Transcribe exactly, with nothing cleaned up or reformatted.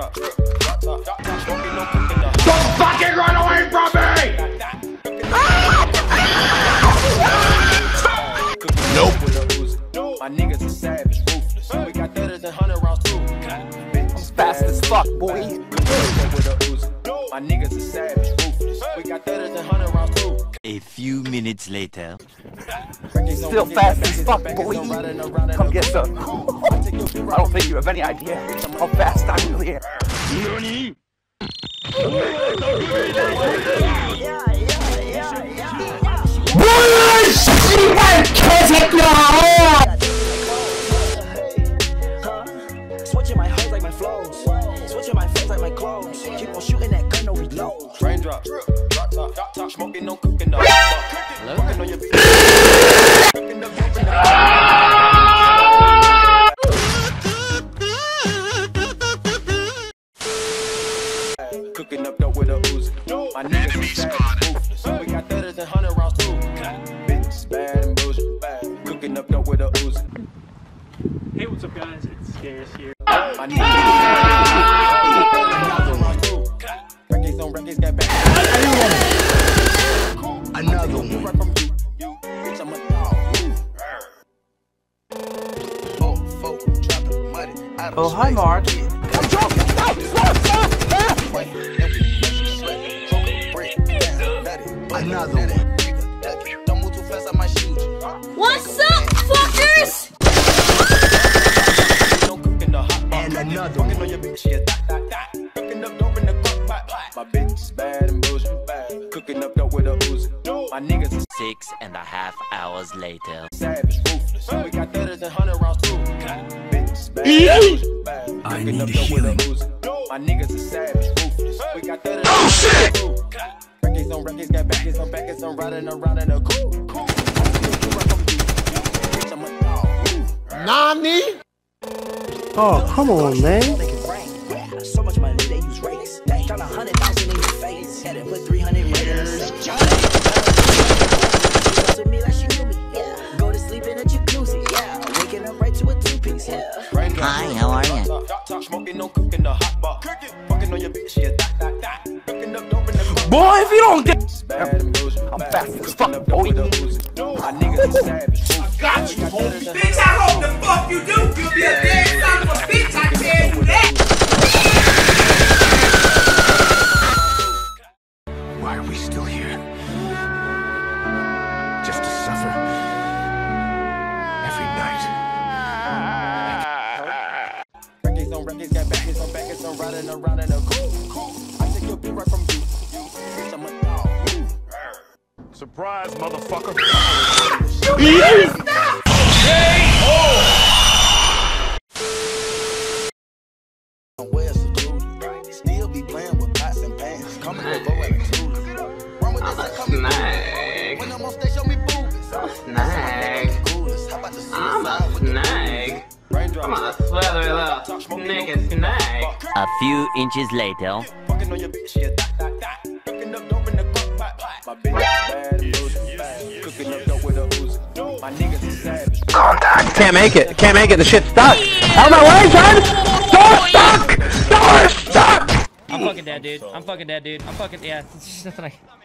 Raindrop. Don't fucking run away from me! Nope. My niggas are savage, ruthless. We got better than hundred rounds too. I'm fast as fuck, boy. My niggas are savage, ruthless. We got better than hundred rounds too. A few minutes later. Still fast as fuck, boy. Come get some. I don't think you have any idea how fast I really am. Nani? BOIS! Switching my hoes like my flows. Switching my face like my clothes. Keep on shooting that gun, no reload. Raindrop, drop top, top, top, smoking, no cooking up. Cooking on your bitch. Cooking up, cooking up. Cooking up dope with a Uzi. My niggas are ruthless. We got better than hundred rounds too. Bitch, bad and bullshit. Cooking up dope with a Uzi. Hey, what's up, guys? It's Scarce here. My niggas are records on records got back. Another one. Oh, hi, Mark. I'm joking. Stop! Stop! Stop! Another one. Don't move too fast, I might shoot you. What's up, fuckers? And another one. My bitch is bad and bullshit bad. Cooking up dope with a Uzi. My niggas is Six and a half hours later. savage, ruthless. We got better than hundred rounds too. Bitch is bad and bullshit bad. I Cooking need up a dope with a healing. Uzi. My niggas is savage, ruthless. We got better than oh shit! Records on records got backers on backers. I'm riding around in a coupe. Nani? Oh, come on, man. So much money they use rakes. Count a hundred thousand in your face. Had to put three hundred meters. To me like she knew me. Yeah. Go to sleep in a jacuzzi. Yeah. Waking up right to a two piece. Yeah. Hi, how are you? Smoking, no cooking, the hot bar. Fucking on your bitch, yeah, that, that, that. Cooking up dope in the Boy, if you don't get... I'm fast as fuck, boy. My niggas are savage. Got you, homie. Bitch, I hope the fuck you do. You'll be a dead son of a bitch, I tell you that. Why are we still here? Just to suffer every night. Records on records got backers on backers. I'm riding around in a coupe. I take your beat right from you. Bitch, I'm a dog. Surprise, motherfucker. Where's the dude? Still be playing with pots and pans. Coming with bow and tools. Run with this and come Snag. when I'm on stage, show me boobies. Snag. I'm a snag. I'm a slither little naked snag. A few inches later. Fucking on your bitch, yeah, that, that, that. Cooking up dope in the crock pot. My bitch is bad and bullshit bad. Cooking up dope with a Uzi. My niggas is savage. Contact. Can't make it. Can't make it. The shit's stuck. Out of my way, son! Door stuck! Door stuck! I'm fucking dead, dude. I'm fucking dead, dude. I'm fucking, yeah. It's just nothing I...